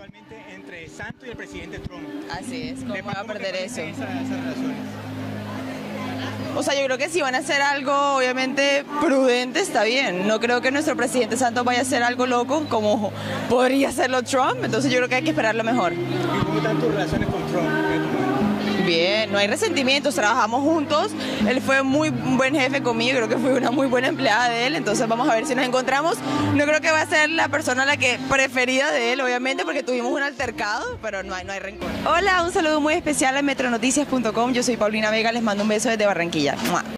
actualmente entre Santos y el presidente Trump. Así es, ¿cómo va a perder eso? Esas relaciones. O sea, yo creo que si van a hacer algo obviamente prudente está bien. No creo que nuestro presidente Santos vaya a hacer algo loco como podría hacerlo Trump. Entonces yo creo que hay que esperar lo mejor. ¿Y cómo están tus relaciones con Trump en este momento? Bien, no hay resentimientos, trabajamos juntos. Él fue muy buen jefe conmigo, creo que fui una muy buena empleada de él. Entonces vamos a ver si nos encontramos. No creo que va a ser la persona preferida de él, obviamente, porque tuvimos un altercado, pero no hay rencor. Hola, un saludo muy especial a metronoticias.com. Yo soy Paulina Vega, les mando un beso desde Barranquilla. ¡Mua!